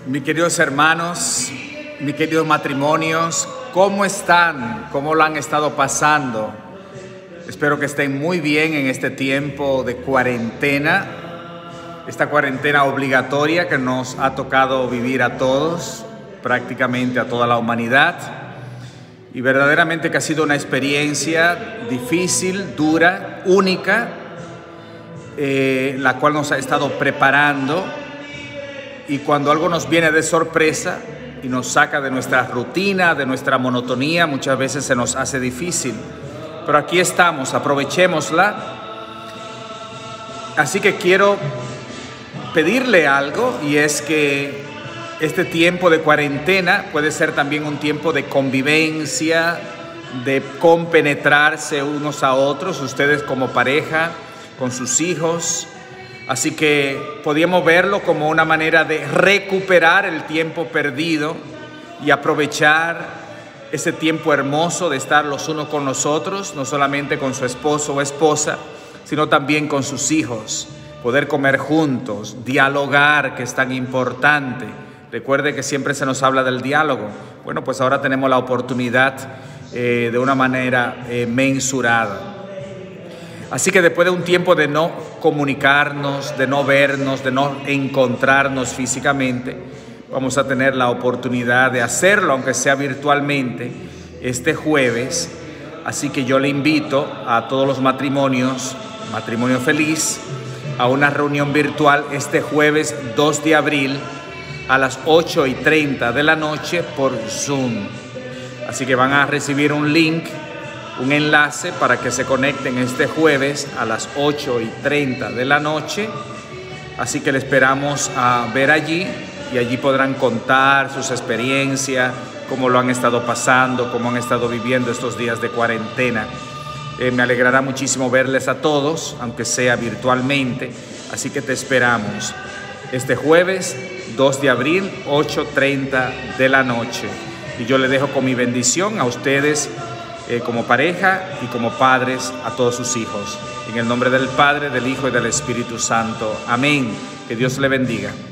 Mis queridos hermanos, mis queridos matrimonios, ¿cómo están? ¿Cómo lo han estado pasando? Espero que estén muy bien en este tiempo de cuarentena, esta cuarentena obligatoria que nos ha tocado vivir a todos, prácticamente a toda la humanidad. Y verdaderamente que ha sido una experiencia difícil, dura, única, la cual nos ha estado preparando. Y cuando algo nos viene de sorpresa y nos saca de nuestra rutina, de nuestra monotonía, muchas veces se nos hace difícil. Pero aquí estamos, aprovechémosla. Así que quiero pedirle algo, y es que este tiempo de cuarentena puede ser también un tiempo de convivencia, de compenetrarse unos a otros, ustedes como pareja, con sus hijos. Así que podíamos verlo como una manera de recuperar el tiempo perdido y aprovechar ese tiempo hermoso de estar los unos con los otros, no solamente con su esposo o esposa, sino también con sus hijos. Poder comer juntos, dialogar, que es tan importante. Recuerde que siempre se nos habla del diálogo. Bueno, pues ahora tenemos la oportunidad de una manera mensurada. Así que después de un tiempo de no comunicarnos, de no vernos, de no encontrarnos físicamente, vamos a tener la oportunidad de hacerlo, aunque sea virtualmente, este jueves. Así que yo le invito a todos los matrimonios, matrimonio feliz, a una reunión virtual este jueves 2 de abril a las 8:30 de la noche por Zoom. Así que van a recibir un link, un enlace para que se conecten este jueves a las 8:30 de la noche. Así que le esperamos a ver allí, y allí podrán contar sus experiencias, cómo lo han estado pasando, cómo han estado viviendo estos días de cuarentena. Me alegrará muchísimo verles a todos, aunque sea virtualmente. Así que te esperamos este jueves 2 de abril, 8:30 de la noche. Y yo le dejo con mi bendición a ustedes como pareja y como padres a todos sus hijos. En el nombre del Padre, del Hijo y del Espíritu Santo. Amén. Que Dios le bendiga.